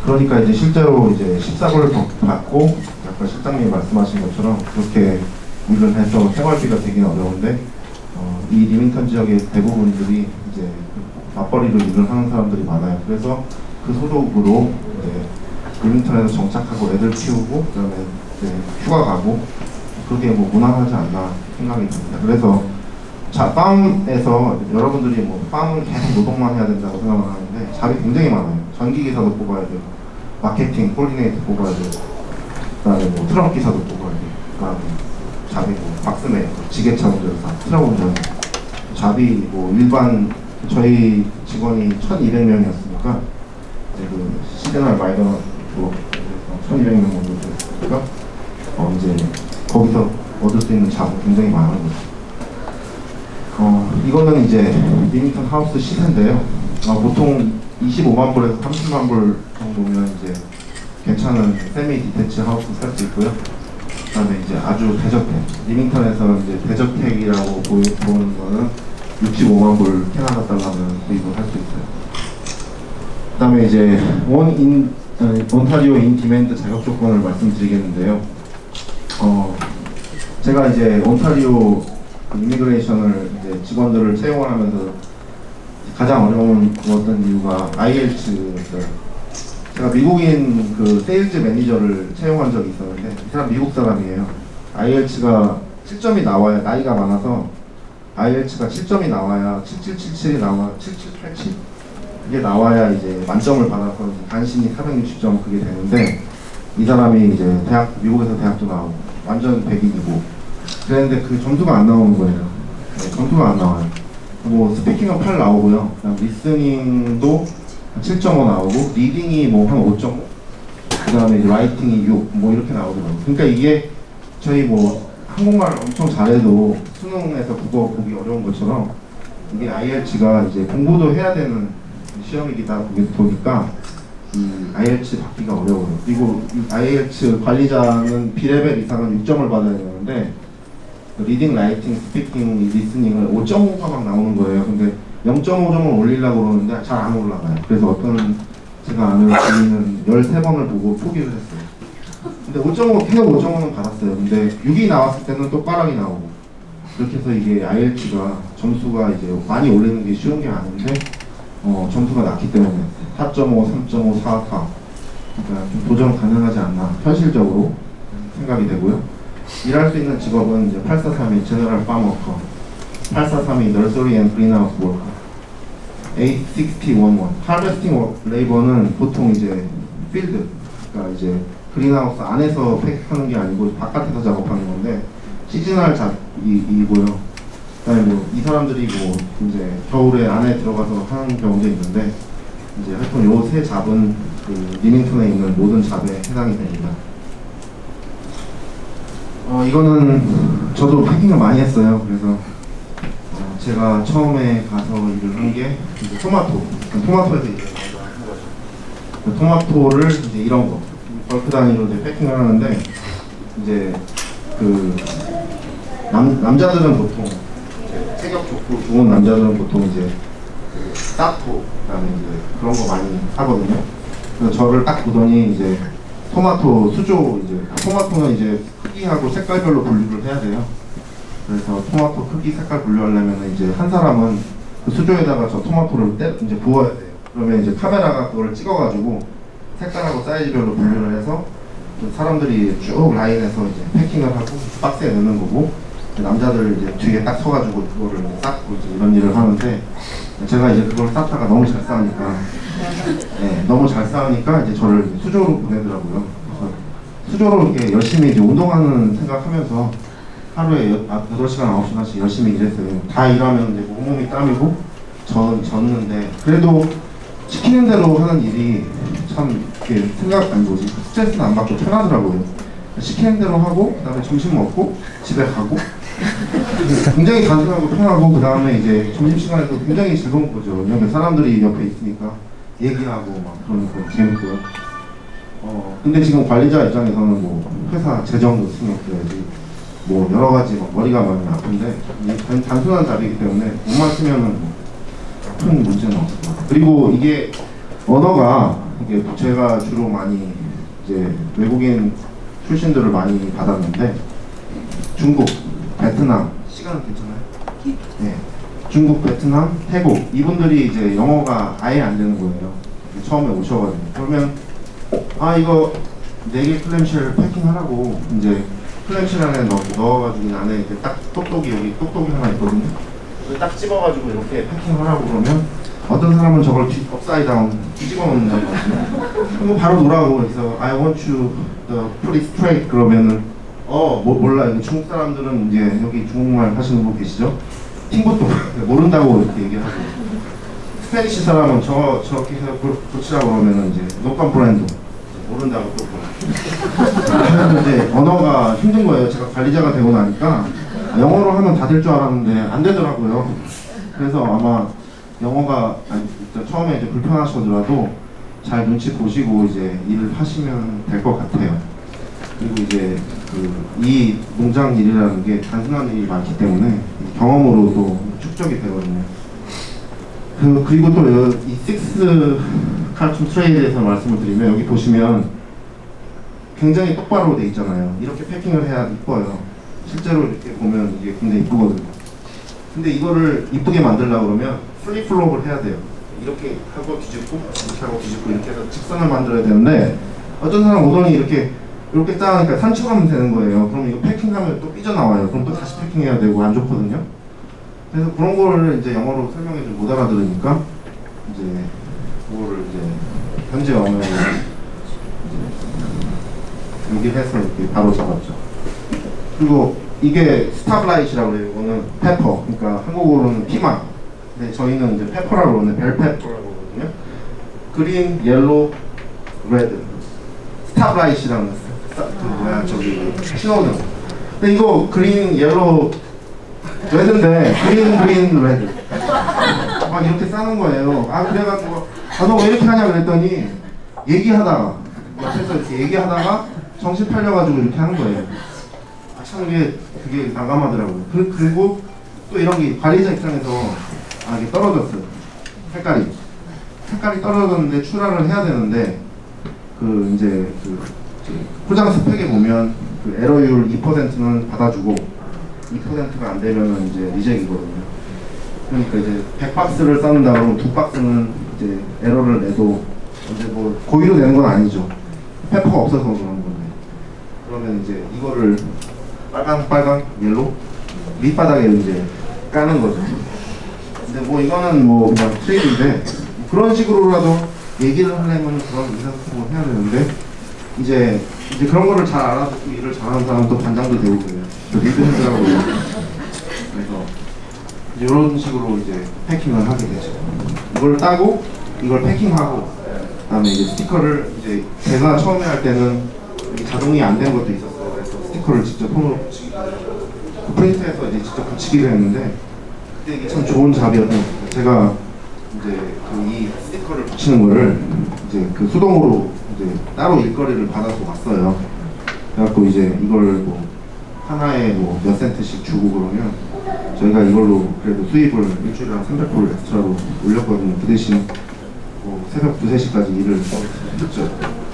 그러니까 이제 실제로 이제 14불을 받고 아까 실장님이 말씀하신 것처럼 그렇게 일을 해서 생활비가 되기는 어려운데 이 리밍턴 지역의 대부분들이 이제 맞벌이로 일을 하는 사람들이 많아요. 그래서 그 소득으로 이제 리밍턴에서 정착하고 애들 키우고 그다음에 이제 휴가 가고 그게 뭐 무난하지 않나 생각이 듭니다. 그래서 팜에서 여러분들이 뭐 팜은 계속 노동만 해야 된다고 생각을 하는데 잡이 굉장히 많아요. 전기기사도 뽑아야 되고 마케팅, 콜디네이터 뽑아야 되고 그다음에 뭐 트럭 기사도 뽑아야 되고 그다음에 잡이 뭐 박스맨, 지게차 운전사, 트럭 운전사 잡이 뭐 일반 저희 직원이 1,200명이었으니까 이제 그 시그널 마이너 1,200명 정도 됐으니까 이제 거기서 얻을 수 있는 잡은 굉장히 많은 거죠. 이거는 이제 리밍턴 하우스 시세인데요. 보통 25만 불에서 30만 불 정도면 이제 괜찮은 세미 디태치 하우스 살 수 있고요. 그다음에 이제 아주 대저택, 리밍턴에서 이제 대저택이라고 보는 거는 65만 불 캐나다 달러면 구입을 할 수 있어요. 그다음에 이제 온타리오 인 디맨드 자격 조건을 말씀드리겠는데요. 제가 이제 온타리오 이미그레이션을 이제 직원들을 채용을 하면서 가장 어떤 이유가 IELTS였어요. 제가 미국인 그 세일즈 매니저를 채용한 적이 있었는데 이 사람 미국 사람이에요. IELTS가 7점이 나와야, 나이가 많아서 IELTS가 7점이 나와야 7777이 나와 7787 이게 나와야 이제 만점을 받아서 간신히 460점 그게 되는데 이 사람이 이제 미국에서 대학도 나오고 완전 백인이고 그랬는데 그 점수가 안 나오는 거예요. 네, 점수가 안 나와요. 뭐 스피킹은 8 나오고요. 그다음 리스닝도 7.5 나오고 리딩이 뭐 한 5.5 그다음에 이제 라이팅이 6 뭐 이렇게 나오더라고요. 그러니까 이게 저희 뭐 한국말 엄청 잘해도 수능에서 국어 보기 어려운 것처럼 이게 IELTS가 이제 공부도 해야 되는 시험이기다 보니까 IELTS 받기가 어려워요. 그리고 이 IELTS 관리자는 B레벨 이상은 6점을 받아야 되는데 리딩, 라이팅, 스피킹, 리스닝을 5.5가 막 나오는 거예요. 근데 0.5점을 올리려고 그러는데 잘 안 올라가요. 그래서 어떤 제가 아는 지인은 13번을 보고 포기를 했어요. 근데 5.5, 계속 5.5는 받았어요. 근데 6이 나왔을 때는 또 꽈락이 나오고 그렇게 해서 이게 IELTS가 점수가 이제 많이 올리는 게 쉬운 게 아닌데 점수가 낮기 때문에 4.5, 3.5, 4, 4 그러니까 좀 도전 가능하지 않나 현실적으로 생각이 되고요. 일할 수 있는 직업은 이제 8432 제너럴 팜워커, 8432 너서리 앤 그린하우스 워커, 86011 하베스팅 레이버는 보통 이제 필드, 그러니까 이제 그린하우스 안에서 팩하는 게 아니고 바깥에서 작업하는 건데 시즈널 잡이고요. 그다음에 뭐 이 사람들이 뭐 이제 겨울에 안에 들어가서 하는 경우도 있는데 이제 하여튼 요 세 잡은 그 리밍턴에 있는 모든 잡에 해당이 됩니다. 이거는 저도 패킹을 많이 했어요. 그래서 제가 처음에 가서 일을 한 게 이제 토마토에서 일을 먼저 한 거죠. 토마토를 이제 이런 거 벌크 단위로 이제 패킹을 하는데 이제 그 남자들은 보통 이제 체격 좋고 좋은 남자들은 보통 이제 그 사토 그다음에 이제 그런 거 많이 하거든요. 그래서 저를 딱 보더니 이제 토마토 수조 이제 토마토는 이제 크기하고 색깔별로 분류를 해야 돼요. 그래서 토마토 크기 색깔 분류하려면 이제 한 사람은 그 수조에다가 저 토마토를 이제 부어야 돼요. 그러면 이제 카메라가 그걸 찍어가지고 색깔하고 사이즈별로 분류를 해서 사람들이 쭉 라인에서 이제 패킹을 하고 박스에 넣는 거고 남자들 이제 뒤에 딱 서가지고 그거를 이제 쌓고 이제 이런 일을 하는데 제가 이제 그걸 쌓다가 너무 잘 쌓으니까 너무 잘 쌓으니까 이제 저를 수조로 보내더라고요. 그래서 수조로 이렇게 열심히 이제 운동하는 생각하면서 하루에 8시간 9시간씩 열심히 일했어요. 다 일하면 이제 온몸이 땀이고 졌는데 그래도 시키는 대로 하는 일이 참 이렇게 스트레스는 안 받고 편하더라고요. 시키는 대로 하고 그다음에 점심 먹고 집에 가고 굉장히 단순하고 편하고 그 다음에 이제 점심시간에도 굉장히 즐거운 거죠. 왜냐면 사람들이 옆에 있으니까 얘기하고 막 그러니까 재밌고요. 근데 지금 관리자 입장에서는 뭐 회사 재정도 신경 써야지 뭐 여러 가지 막 머리가 많이 아픈데 단순한 잡이기 때문에 몸만 쓰면은 큰 문제는 없을 것 같아요. 그리고 이게 언어가 이게 제가 주로 많이 이제 외국인 출신들을 많이 받았는데 중국, 베트남 시간은 괜찮아요? 네. 중국, 베트남, 태국 이분들이 이제 영어가 아예 안 되는 거예요. 처음에 오셔가지고 그러면 이거 4개 클램쉘 패킹하라고 이제 클램쉘 안에 넣어가지고 안에 이렇게 딱 똑똑이 여기 똑똑이 하나 있거든요. 딱 집어가지고 이렇게 패킹하라고 그러면 어떤 사람은 저걸 업사이드 다운 뒤집어 놓는다고 하거든요. 그럼 바로 놓으라고 그래서 I want you to put it straight 그러면은 몰라. 중국 사람들은 이제 여기 중국말 하시는 분 계시죠? 팅것도 모른다고 이렇게 얘기하고 스페니시 사람은 저렇게 해서 고치라고 그러면은 이제 노판 브랜드 모른다고 또 그래서 이제 언어가 힘든 거예요. 제가 관리자가 되고 나니까 영어로 하면 다 될 줄 알았는데 안 되더라고요. 그래서 아마 영어가 처음에 이제 불편하시더라도 잘 눈치 보시고 이제 일을 하시면 될 것 같아요. 그리고 이제 이 농장 일이라는 게 단순한 일이 많기 때문에 경험으로도 축적이 되거든요. 그리고 또 이 6 칼춤 트레이에 대해서 말씀을 드리면 여기 보시면 굉장히 똑바로 돼 있잖아요. 이렇게 패킹을 해야 이뻐요. 실제로 이렇게 보면 이게 굉장히 이쁘거든요. 근데 이거를 이쁘게 만들려고 그러면 플립플롭을 해야 돼요. 이렇게 하고 뒤집고 이렇게 하고 뒤집고 이렇게 해서 직선을 만들어야 되는데 어떤 사람 오더니 이렇게 짜니까 산처럼 되는 거예요. 그럼 이거 패킹하면 또 삐져나와요. 그럼 또 다시 패킹해야 되고 안 좋거든요. 그래서 그런 거를 이제 영어로 설명해주면 못 알아들으니까 이제 그거를 이제 현지 언어로 연기해서 이렇게 바로 잡았죠. 그리고 이게 스탑라이트라고 그래요. 이거는 페퍼. 그러니까 한국어로는 피망. 근데 저희는 이제 페퍼라고 그러는데 벨페퍼라고 그러거든요. 그린, 옐로우, 레드. 스탑라이트라는 저기 신호등. 근데 이거 그린, 옐로우, 레드인데 그린, 레드. 막 이렇게 싸는 거예요. 그래가지고 너 왜 이렇게 하냐 그랬더니 얘기하다가 옆에서 이렇게 얘기하다가 정신 팔려가지고 이렇게 하는 거예요. 참 그게 난감하더라고요. 그리고 또 이런 게 관리자 입장에서 이게 떨어졌어요. 색깔이 떨어졌는데 출하를 해야 되는데 이제 포장 스펙에 보면 에러율 2%는 받아주고 2%가 안 되면은 이제 리젝이거든요. 그러니까 이제 100박스를 쌓는다 그러면 2박스는 이제 에러를 내도 이제 뭐 고의로 내는 건 아니죠. 페퍼가 없어서 그런 건데. 그러면 이제 이거를 빨강, 옐로 밑바닥에 이제 까는 거죠. 근데 뭐 이거는 뭐 그냥 트레이드인데 그런 식으로라도 얘기를 하려면 그런 의사소통을 해야 되는데 이제 그런 거를 잘 알아듣고 일을 잘하는 사람은 또 반장도 되고 그래요. 리드헤드라고 그래서 이런 식으로 이제 패킹을 하게 되죠. 이걸 따고 이걸 패킹하고 그다음에 이제 스티커를 이제 제가 처음에 할 때는 자동이 안 된 것도 있었어요. 그래서 스티커를 직접 손으로 붙이기 프린트해서 이제 직접 붙이기로 했는데 그때 이게 참 좋은 잡이었던 것 같아요. 제가 이제 이 스티커를 붙이는 거를 이제 수동으로 이제 따로 일거리를 받아서 왔어요. 그래갖고 이제 이걸 뭐 하나에 뭐 몇 센트씩 주고 그러면 저희가 이걸로 그래도 수입을 일주일에 한 300불 엑스트라로 올렸거든요. 그 대신 뭐 새벽 2, 3시까지 일을 했죠.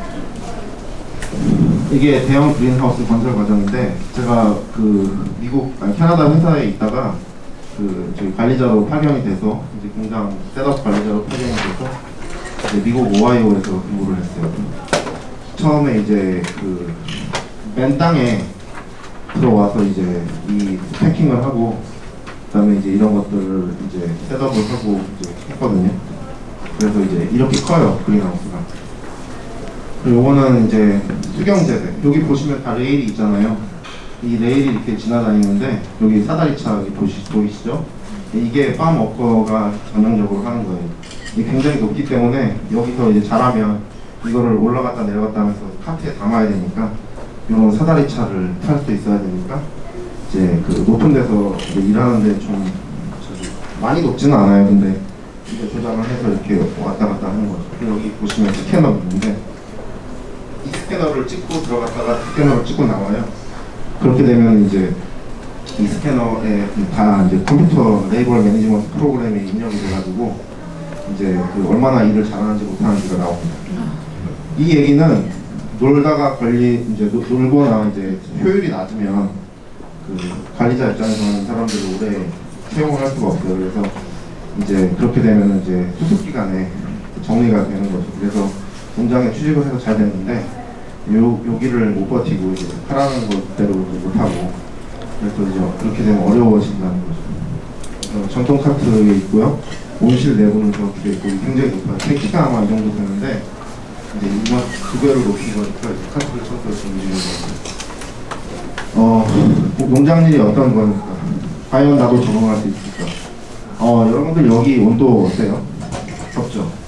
이게 대형 그린하우스 건설 과정인데 제가 캐나다 회사에 있다가 저희 관리자로 파견이 돼서 이제 공장 셋업 관리자로 파견이 돼서 이제 미국 오하이오에서 근무를 했어요. 처음에 이제 맨 땅에 들어와서 이제 이 패킹을 하고 그다음에 이제 이런 것들을 이제 셋업을 하고 이제 했거든요. 그래서 이제 이렇게 커요 그린하우스가. 그리고 요거는 이제 수경재배. 여기 보시면 다 레일이 있잖아요. 이 레일이 이렇게 지나다니는데 여기 사다리차 보이시죠? 이게 팜워커가 전형적으로 하는 거예요. 이게 굉장히 높기 때문에 여기서 이제 잘하면 이거를 올라갔다 내려갔다 하면서 카트에 담아야 되니까 이런 사다리차를 탈 수 있어야 되니까 이제 높은 데서 이제 일하는데 좀 많이 높지는 않아요. 근데 이제 조작을 해서 이렇게 왔다 갔다 하는 거죠. 여기 보시면 스캐너가 있는데 이 스캐너를 찍고 들어갔다가 스캐너를 찍고 나와요. 그렇게 되면 이제 이 스캐너에 다 이제 컴퓨터 레이블 매니지먼트 프로그램이 입력이 돼가지고 이제 그 얼마나 일을 잘하는지 못하는지가 나옵니다. 이 얘기는 놀다가 놀거나 이제 효율이 낮으면 그 관리자 입장에서는 사람들을 오래 채용을 할 수가 없어요. 그래서 이제 그렇게 되면 이제 수습 기간에 정리가 되는 거죠. 그래서 공장에 취직을 해서 잘 됐는데 여기를 못 버티고 이제 하라는 것대로 못 하고 그래서 이제 그렇게 되면 어려워진다는 거죠. 전통 카트에 있고요. 온실 내부는 저렇게 돼 있고 굉장히 높아요. 키가 아마 이 정도 되는데 이제 이만 2배로 높인 거니까 카트를 쳐서 움직이는 거죠. 농장 일이 어떤 거니까 과연 나도 적응할 수 있을까? 여러분들 여기 온도 어때요? 덥죠?